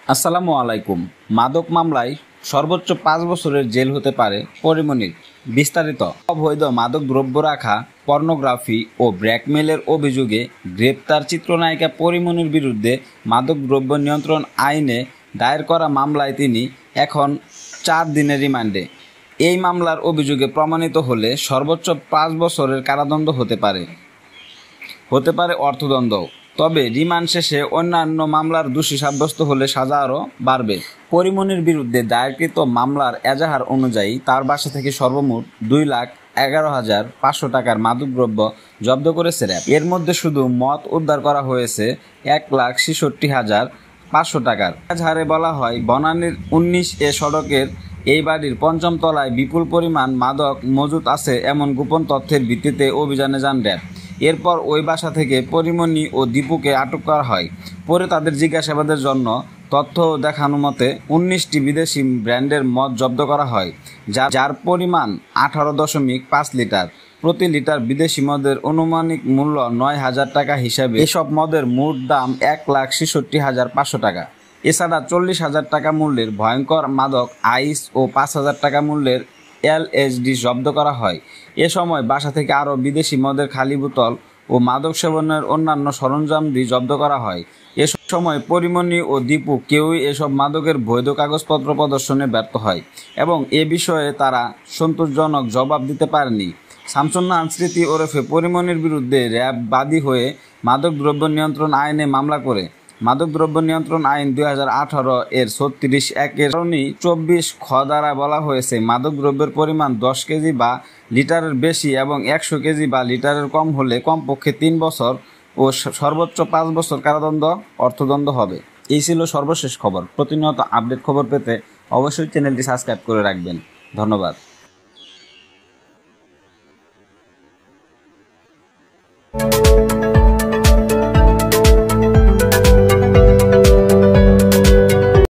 আসসালামু আলাইকুম। মাদক মামলায় সর্বোচ্চ ৫ বছরের জেল হতে পারে পরিমণির। বিস্তারিত। অবৈধ মাদক দ্রব্য রাখা, পর্নোগ্রাফি ও ব্ল্যাকমেইলের অভিযোগে গ্রেপ্তার চিত্রনায়িকা পরিমণির বিরুদ্ধে মাদক দ্রব্য নিয়ন্ত্রণ আইনে দায়ের করা মামলায় তিনি এখন ৪ দিনের রিমান্ডে। এই মামলার অভিযোগে প্রমাণিত হলে সর্বোচ্চ ৫ বছরের কারাদণ্ড হতে পারে অর্থদণ্ড। তবে রিমান্ড শেষে অন্যান্য মামলার দোষী সাব্যস্ত হলে সাজা আরও বাড়বে। পরিমণির বিরুদ্ধে দায়েরকৃত মামলার এজাহার অনুযায়ী তার বাসা থেকে সর্বমোট ২,১১,৫০০ টাকার মাদকদ্রব্য জব্দ করেছে র্যাব। এর মধ্যে শুধু মদ উদ্ধার করা হয়েছে ১,৬৬,৫০০ টাকার। এজাহারে বলা হয়, বনানীর ১৯ সড়কের এই বাড়ির ৫ম তলায় বিপুল পরিমাণ মাদক মজুত আছে এমন গোপন তথ্যের ভিত্তিতে অভিযানে যান র্যাব। এরপর ওই বাসা থেকে পরিমণি ও দীপুকে আটক করা হয়। পরে তাদের জিজ্ঞাসাবাদের জন্য তথ্য দেখানো মতে ১৯টি বিদেশি ব্র্যান্ডের মদ জব্দ করা হয়, যার পরিমাণ ১৮.৫ লিটার। প্রতি লিটার বিদেশি মদের আনুমানিক মূল্য ৯,০০০ টাকা হিসাবে এসব মদের মোট দাম ১,৬৬,৫০০ টাকা। এছাড়া ৪০,০০০ টাকা মূল্যের ভয়ঙ্কর মাদক আইস ও ৫,০০০ টাকা মূল্যের এলএসডি জব্দ করা হয়। এ সময় বাসা থেকে আরও বিদেশি মদের খালি বোতল ও মাদক সেবনের অন্যান্য সরঞ্জামদি জব্দ করা হয়। এ সময় পরিমণি ও দীপু কেউই এসব মাদকের বৈধ কাগজপত্র প্রদর্শনে ব্যর্থ হয় এবং এ বিষয়ে তারা সন্তোষজনক জবাব দিতে পারেনি। শামসুন্নাহার স্মৃতি ওরফে পরিমণির বিরুদ্ধে র্যাব বাদী হয়ে মাদকদ্রব্য নিয়ন্ত্রণ আইনে মামলা করে। মাদকদ্রব্য নিয়ন্ত্রণ আইন ২০১৮ এর ৩৬(১) 24 খ দ্বারা বলা হয়েছে, মাদকদ্রব্যের পরিমাণ ১০ কেজি বা লিটারের বেশি এবং ১০০ কেজি বা লিটারের কম হলে কমপক্ষে ৩ বছর ও সর্বোচ্চ ৫ বছর কারাদণ্ড অর্থদণ্ড হবে। এই ছিল সর্বশেষ খবর। প্রতিনিয়ত আপডেট খবর পেতে অবশ্যই চ্যানেলটি সাবস্ক্রাইব করে রাখবেন। ধন্যবাদ।